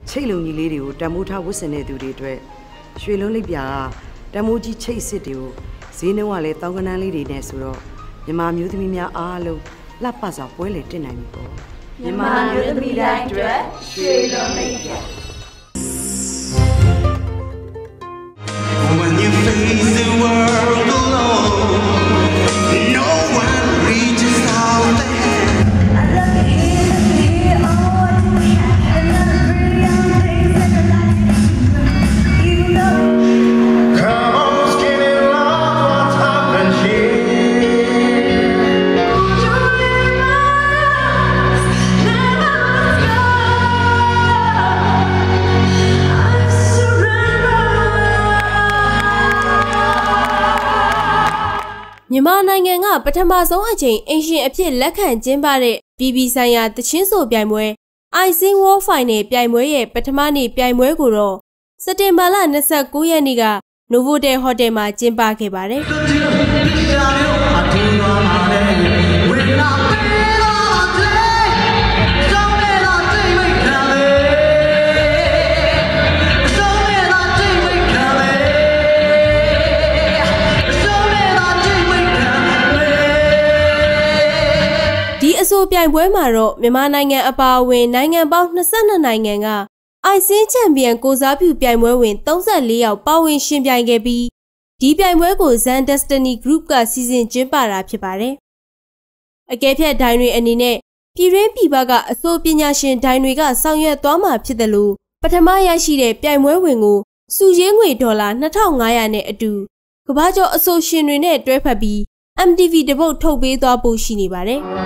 ချိတ်လုံကြီးလေးတွေကိုတမိုးထားဝတ်ဆင်တဲ့သူတွေအတွက်ရွှေလုံးလိပ်ပြာတမိုးကြီးချိတ်စစ်တွေကိုဈေးနှုန်းကလည်းတောင်းကနန်းလေးတွေနဲ့ဆိုတော့မြန်မာမျိုးသမီးများအားလုံးလှပစွာပွဲလေတက်နိုင်ပြီပေါ့မြန်မာမျိုးသမီးတိုင်းအတွက်ရွှေလုံးလိပ်ပြာ When you face the world alone, no one reaches out the hand. I love it here, all the and I'm pretty on things that I like. You know. Come on, skinny love, what's happened here? Myanmar နိုင်ငံကပထမဆုံးအကြိမ်အင်ရှင်အဖြစ်လက်ခံကျင်းပတဲ့ပြည်ပြည်ဆိုင်ရာတချင်းဆိုပြိုင်ပွဲ I Sing World Final ပြိုင်ပွဲရဲ့ပထမနေ့ပြိုင်ပွဲကိုတော့စက်တင်ဘာလ29ရက်နေ့က Novotel Hotel မှာကျင်းပခဲ့ပါတယ်အဆိုပြိုင်ပွဲမှာတော့မြန်မာနိုင်ငံအပါအဝင်နိုင်ငံပေါင်း22နိုင်ငံက I Sing Champion ကိုစားပြုပြိုင်ပွဲဝင်34ယောက်ပါဝင်ရှင်ပြိုင်ခဲ့ပြီးဒီပြိုင်ပွဲကို Zen Destiny Group ကစီစဉ်ကျင်းပတာဖြစ်ပါတယ်။အကဲဖြတ်ဒိုင်းတွေအနေနဲ့ပြည်တွင်းပြည်ပကအဆိုပညာရှင်ဒိုင်းတွေကဆောင်ရွက်သွားမှာဖြစ်တယ်လို့ပထမရရှိတဲ့ပြိုင်ပွဲဝင်ကိုစုရင်းငွေဒေါ်လာ2500နဲ့အတူကမ္ဘာကျော်အဆိုရှင်တွေနဲ့တွဲဖက်ပြီးMTV တပုတ်ထုတ်ပေးသွားဖို့ရှိနေပါတယ်။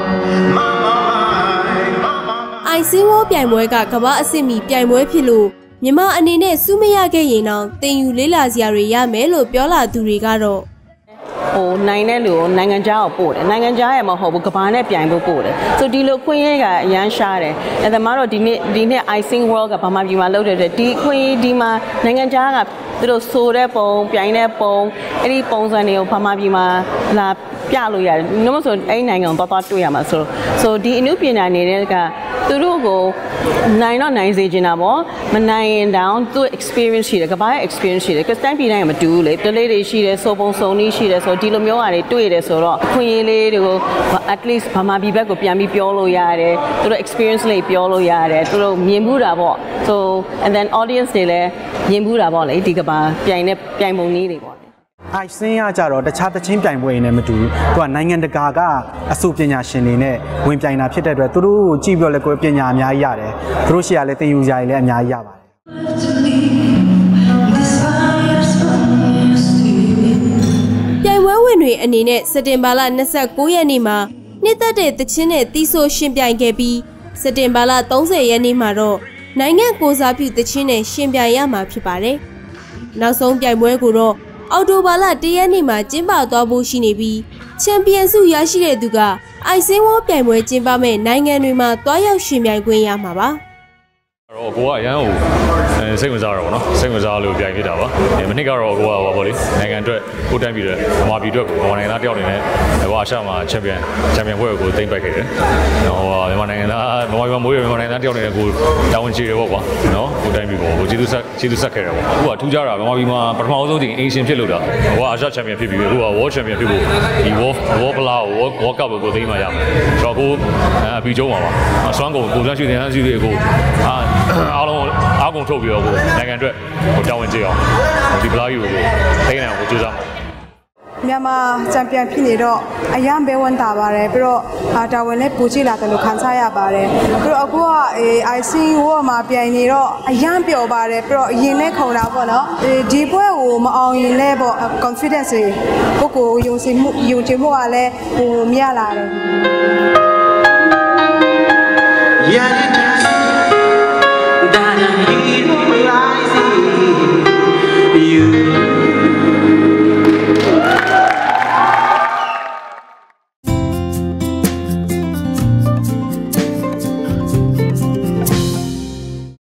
I Sing World ပြိုင်ပွဲကကမ္ဘာအဆင့်မီပြိုင်ပွဲဖြစ်လို့မြန်မာအနေနဲ့စုမရခဲ့ရင်တော့တင်ယူလေးလာစရာတွေရမယ်လို့ပြောလာသူတွေကတော့နိုင်တဲ့လူကိုနိုင်ငံခြားကိုပို့တယ်နိုင်ငံခြားရဲ့မဟုတ်ဘူးကမ္ဘာနဲ့ပြိုင်ဖို့ပို့တယ်ဆိုဒီလိုခွင့်ရကအရန်ရှားတယ်အဲဒါမှတော့ဒီနေ့ I Sing World ကဘာမှဒီမှာလုပ်တဲ့ဒီခွင့်ဒီမှာနိုင်ငံခြားကသူတို့ဆိုတဲ့ပုံပြိုင်တဲ့ပုံအဲ့ဒီပုံစံတွေကိုဘာမှဒီမှာလာပြလို့ရတယ်။နော်ဆိုအဲ့နိုင်ငံကိုသွားတွေ့ရမှာဆိုဒီအနုပညာနေတဲ့ကသူတို့ကိုနိုင်တော့နိုင်စေချင်တာပေါ့မနိုင်ရင်တောင်သူ့ experience ရှိတယ်ကဘာရဲ့ experience ရှိတယ်ကစတိုင်းပြည်တိုင်းကမတူဘူးလေတလေးတွေရှိတယ်ဆိုပုံစုံနည်းရှိတယ်ဆိုဒီလိုမျိုးဟာတွေတွေ့တယ်ဆိုတော့ခွင့်ရလေးတွေကို at least ဗမာပြည်ဘက်ကိုပြန်ပြီးပြောလို့ရတယ်သူတို့ experience လေးပြောလို့ရတယ်သူတို့မြင်မှုတာပေါ့ so and then audience တွေလည်းမြင်မှုတာပေါ့လေဒီကဘာပြိုင်ပုံနည်းတွေပေါ့ I Sing ကကြတော့တခြားသချင်းပြိုင်ပွဲတွေနဲ့မတူဘူးသူကနိုင်ငံတကာကအဆိုပညာရှင်တွေနဲ့ဝင်ပြိုင်တာဖြစ်တဲ့အတွက်သူတို့ကိုကြည့်ပြီးတော့လည်းကိုယ်ပညာအများကြီးရတယ်သူတို့ရှေ့ကလည်းသင်ယူစရာတွေလည်းအများကြီးရပါတယ်ပြိုင်ပွဲဝင်တွေအနေနဲ့စက်တင်ဘာလ29ရက်နေ့မှာနှစ်သက်တဲ့သချင်းနဲ့တီးဆိုရှင်ပြိုင်ခဲ့ပြီးစက်တင်ဘာလ30ရက်နေ့မှာတော့နိုင်ငံကိုစားပြုသချင်းနဲ့ရှင်ပြိုင်ရမှာဖြစ်ပါတယ်နောက်ဆုံးပြိုင်ပွဲကိုတော့အော်တိုဘာလ1ရက်နေ့မှာကျင်းပသွားဖို့ရှိနေပြီးချန်ပီယံဆုရရှိတဲ့သူက I Sing World ပြိုင်ပွဲကျင်းပမဲ့နိုင်ငံတွေမှာတွားရောက်ရှင်ပြိုင်ခွင့်ရမှာပါတော့ကိုကအရန်ကိုစိတ်ဝင်စားတော့ဗောနော်စိတ်ဝင်စားလို့ပြိုင်ဖြစ်တာပါမနစ်ကတော့ကိုကဟောပေါ့လေနိုင်ငံအတွက်ကိုတိုင်းပြည်အတွက်ဗမာပြည်အတွက်ဗမာနိုင်ငံသားတယောက်အနေနဲ့ဟောအရှမှာချန်ပီယံဘွဲကိုသိမ်းပိုက်ခဲ့တယ်ဟောမြန်မာနိုင်ငံသားဗမာပြည်မှာမိုးရမြန်မာနိုင်ငံသားတယောက်အနေနဲ့ကိုတာဝန်ချေတယ်ပေါ့ကွာနော်ကိုတိုင်းပြည်ကိုကျေးဇူးဆက်ခဲ့တယ်ပေါ့အခုကထူးခြားတာဗမာပြည်မှာပထမဆုံးချိန်အင်ရှင်ဖြစ်လို့တာဟောအရှချန်ပီယံဖြစ်ပြီးအခုက World Champion ဖြစ်ဖို့ဒီ World Blah World Cup ကိုသိမ်းမှရမယ်ဆိုတော့ကိုအပီကျုံးပါစွမ်းကုန်ကိုစမ်းရွှေတင်စမ်းစုတွေကိုအားလုံးအားကုန်ထုတ်ပြီးတော့ကိုနိုင်ငံအတွက်ကိုတောင်းဝင်ကြည့်အောင်ဒီဘလာကြီးကိုသိနိုင်အောင်ကိုကြိုးစားမှာမြန်မာချန်ပီယံဖြစ်နေတော့အရန်ပဲဝန်တာပါတယ်ပြီးတော့တာဝန်လည်းပူကြည့်လာတယ်လို့ခံစားရပါတယ်ပြီးတော့အခုကI Sing World မှာပြိုင်နေတော့အရန်ပျော်ပါတယ်ပြီးတော့ရင်လည်းခုန်တာပေါ့နော်ဒီပွဲကိုမအောင်ရင်လည်းပေါ့ confidence ကိုယုံကြည်မှုကလည်းဟိုမြလာတယ် Yeah, that I hero life.